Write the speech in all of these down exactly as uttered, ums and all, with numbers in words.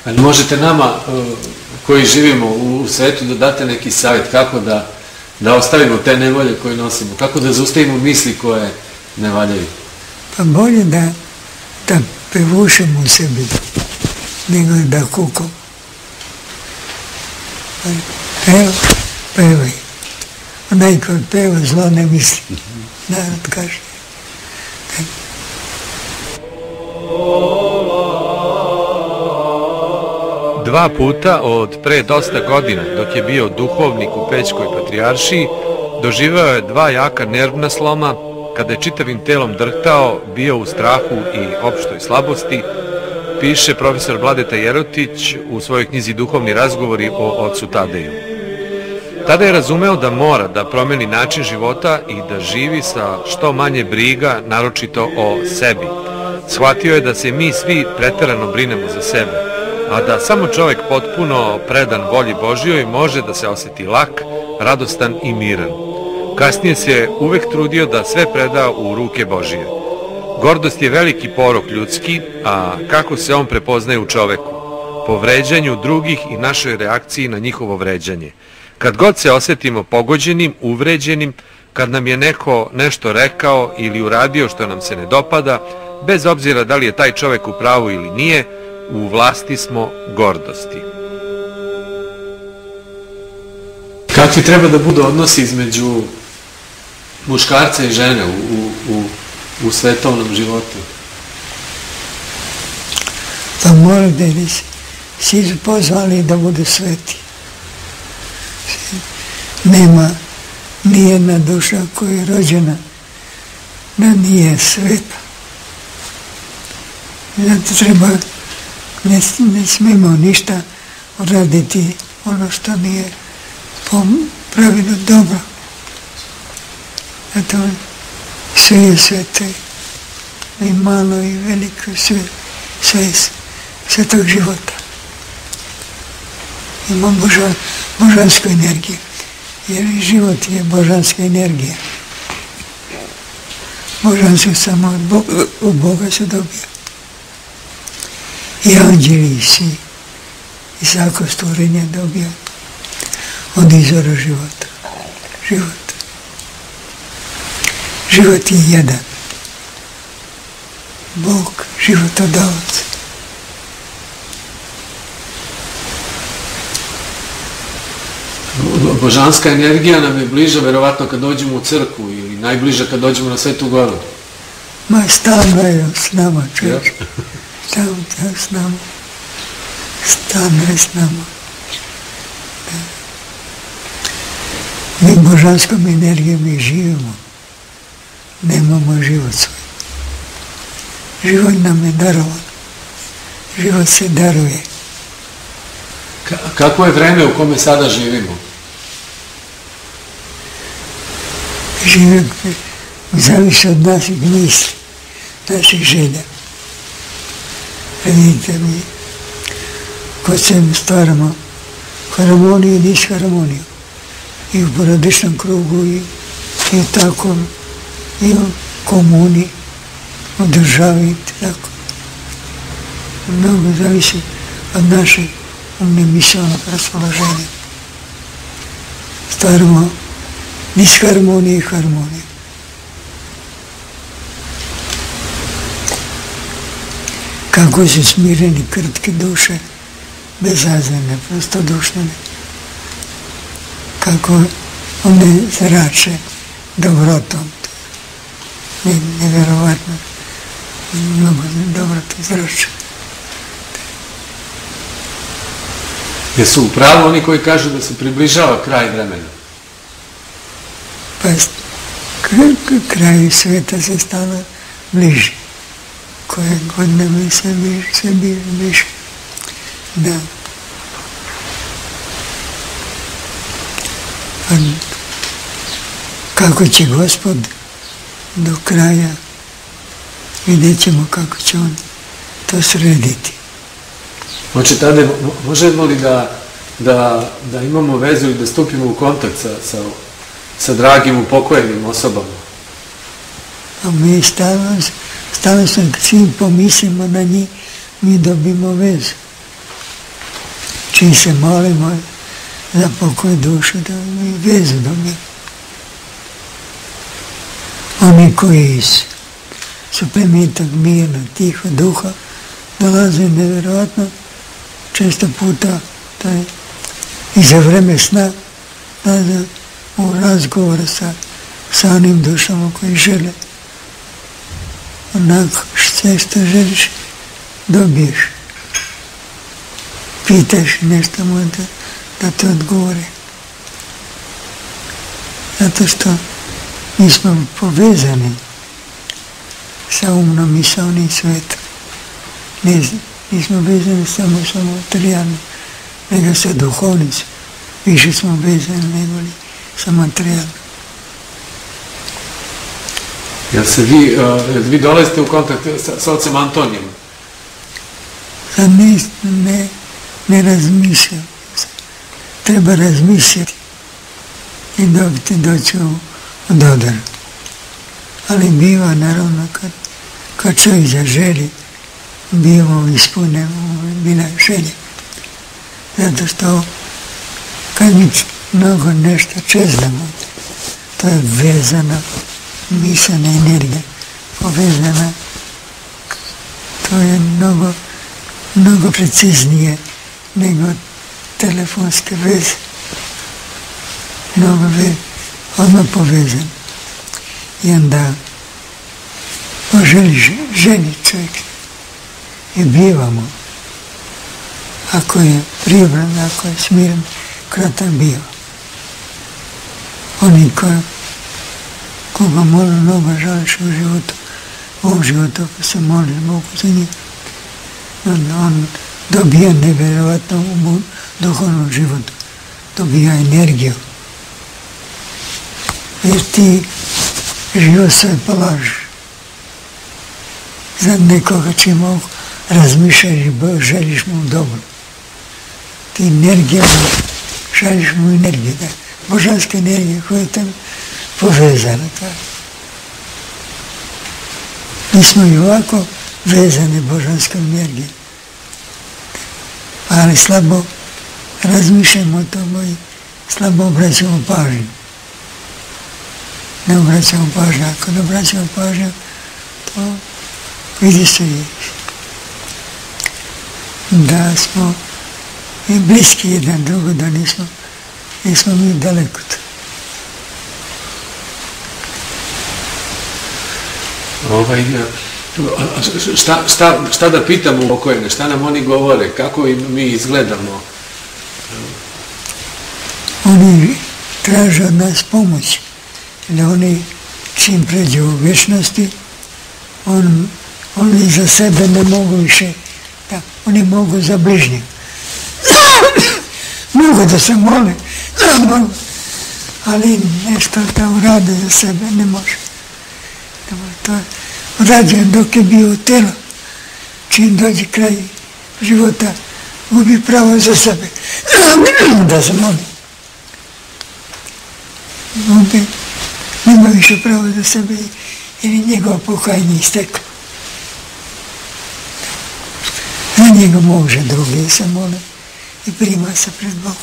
Ali možete nama, koji živimo u svetu, da date neki savjet kako da da ostavimo te nevolje koje nosimo, kako da zaustavimo misli koje ne valjaju? Pa bolje da da prevušemo u sebi nego da kukamo. Peva, pevaj. Onaj koji peva zlo ne misli. Narod kaže. Dva puta od pre dosta godina, dok je bio duhovnik u Pećkoj patrijaršiji, doživeo je dva jaka nervna sloma, kada je čitavim telom drhtao, bio u strahu i opštoj slabosti, piše profesor Vladeta Jerotić u svojoj knjizi Duhovni razgovori o ocu Tadeju. Tada je razumeo da mora da promeni način života i da živi sa što manje briga, naročito o sebi. Shvatio je da se mi svi preterano brinemo za sebe, a da samo čovjek potpuno predan volji Božjoj može da se osjeti lak, radostan i miran. Kasnije se uvek trudio da sve preda u ruke Božije. Gordost je veliki porok ljudski, a kako se on prepoznaje u čoveku? Po vređanju drugih i našoj reakciji na njihovo vređanje. Kad god se osjetimo pogođenim, uvređenim, kad nam je neko nešto rekao ili uradio što nam se ne dopada, bez obzira da li je taj čovek u pravu ili nije, u vlasti smo gordosti. Kakvi treba da budu odnosi između muškarca i žene u, u, u svetovnom životu? Pa mora da li svi pozvali da budu sveti. Nema nijedna duša koja je rođena da nije sveta. Zato treba, ne, ne smemo ništa uraditi ono što nije po pravilu dobro. Zato sve je sveto, i malo i veliko, sve, sve je svetog života. Ima božan, božansku energiju, jer život je božanska energija. Božansko samo od Boga, u Boga se dobija. I anđeli i svi, i svako stvorenje dobija od izvora života. Život. Život je jedan. Bog, životodavac. Božanska energija nam je bliža verovatno kad dođemo u crkvu ili najbliža kad dođemo na Svetu Goru. Ma stalno je s nama, čovječ. Stalno je s nama. Stalno je s nama. Mi božanskom energijom i živimo. Nemamo život svoj. Život nam je darovan. Život se daruje. Kako je vreme u kome sada živimo? Živimo, zavisi od naših misli, naših želja. Vidite mi, kod sebe stvaramo harmoniju i disharmoniju. I u porodičnom krugu, i, i u takvom, i u komuni, u državi, i tako. Mnogo zavisi od naših umne misleno raspoloženje. Stvaramo disharmoniju i harmoniju. Kako su smireni krtke duše, bezazlene, prostodušne. Kako one zrače dobrotom. Nevjerovatno. Mnogo dobro to zrače. Jesu upravo oni koji kažu da se približava kraj vremena? Pa kraju sveta se stalo bliži. Koje godine mi se bliži, se bliži. Da. Pa kako će Gospod do kraja, vidjet ćemo kako će on to srediti. Oče Tade, možemo li da, da, da imamo vezu i da stupimo u kontakt sa, sa, sa dragim upokojenim osobama? A mi stalno, stalno sam svim pomislimo na njih, mi dobimo vezu. čim se molimo za pokoj duše, da mi vezu dobijemo. Oni koji su primitak mirna, tiho duha, dolaze nevjerojatno, često puta taj, i za vreme sna, da u razgovor sa, sa onim dušama koji žele. Onako sve što želiš, dobiješ. Pitaš nešto mu da, da te odgovore. Zato što mi smo povezani sa umnom i sa onim svetom. Ne, nismo vezani samo sa materijalnim, nego sa duhovnicom. Više smo vezani nego li sa materijalnim. Jel se vi, uh, vi dolazite u kontakt sa, sa ocem Antonijem? Sad ne, ne, ne razmišljam. Treba razmišljati i dobiti doći u, u dodar. Ali biva naravno kad, kad čovjek zaželi, bivamo ispunemo bila želje. Zato što kad mi mnogo nešto čezamo, to je vezana mišljena energija, povezana, to je mnogo, mnogo preciznije nego telefonske veze. Mnogo veze, odmah povezan. I onda poželi ženi čovjek i bivamo. Ako je pribran, ako je smiren, kratak biva. Oni koji koga moli mnogo žališ u životu, u ovom životu, ako se moliš Bogu za njih, onda on dobija nevjerovatno u duhovnom životu, dobija energiju. Jer ti život sve polažiš. Za nekoga čim ovog razmišljaš i želiš mu dobro. Ti energija, šališ mu energiju, da, božanska energija koja je tam povezana. Mi smo i ovako vezani božanskom energijom. Ali slabo razmišljamo o tome i slabo obraćamo pažnju. Ne obraćamo pažnju. Ako ne obraćamo pažnju, to vidi se da smo i bliski jedan drugo, da nismo, nismo mi daleko to. Ovaj, šta, šta, šta da pitamo pokojne, šta nam oni govore, kako im mi izgledamo? Oni traže od nas pomoć, da oni čim pređu u vječnosti, on, oni za sebe ne mogu više, da, oni mogu za bližnje. Mogu da se mole, ali nešto da urade za sebe ne može. To urađen dok je bio u telu, čim dođe kraj života, gubi pravo za sebe da se moli. Onda nema više pravo za sebe jer je njegova pokajanje istekla. Za njega može drugi se mole i prima se pred Bogom.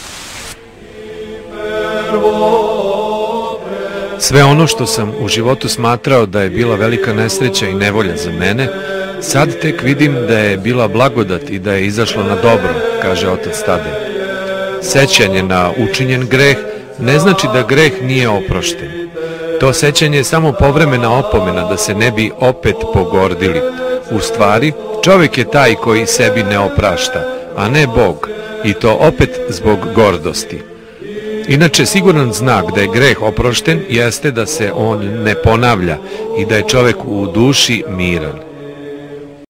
Sve ono što sam u životu smatrao da je bila velika nesreća i nevolja za mene, sad tek vidim da je bila blagodat i da je izašlo na dobro, kaže otac Tadej. Sećanje na učinjen greh ne znači da greh nije oprošten. To sećanje je samo povremena opomena da se ne bi opet pogordili. U stvari, čovjek je taj koji sebi ne oprašta, a ne Bog, i to opet zbog gordosti. Inače, siguran znak da je greh oprošten jeste da se on ne ponavlja i da je čovjek u duši miran.